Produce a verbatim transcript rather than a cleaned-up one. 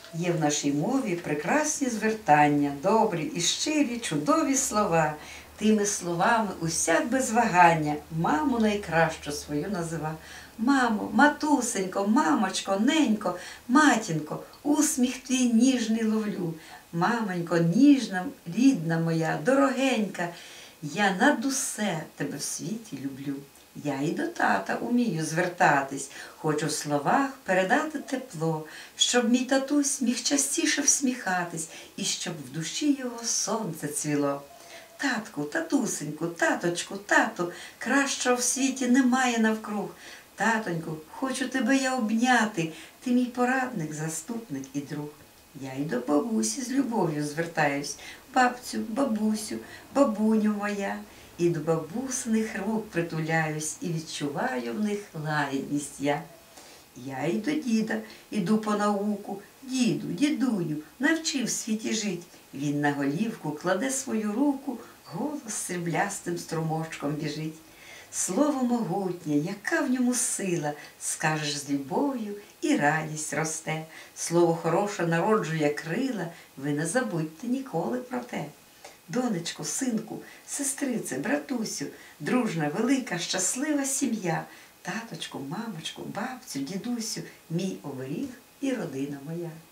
Є в нашій мові прекрасні звертання, добрі і щирі, чудові слова. Тими словами усяк без вагання маму найкращу свою назива. Мамо, матусенько, мамочко, ненько, матінко, усміх твій ніжний ловлю. Мамонько, ніжна, рідна моя, дорогенька, я над усе тебе в світі люблю. Я і до тата умію звертатись, хочу в словах передати тепло, щоб мій татусь міг частіше всміхатись і щоб в душі його сонце цвіло. Татку, татусеньку, таточку, тату, кращого в світі немає навкруг. Татоньку, хочу тебе я обняти, ти мій порадник, заступник і друг. Я й до бабусі з любов'ю звертаюсь, бабцю, бабусю, бабуню моя. І до бабусиних рук притуляюсь, і відчуваю в них лагідність я. Я й до діда іду по науку, діду, дідуню, навчив в світі жить. Він на голівку кладе свою руку, голос сріблястим струмочком біжить. Слово могутнє, яка в ньому сила, скажеш з любов'ю і радість росте. Слово хороше народжує крила, ви не забудьте ніколи про те. Донечко, синку, сестрице, братусю, дружна, велика, щаслива сім'я, таточку, мамочку, бабцю, дідусю, мій оберіг і родина моя.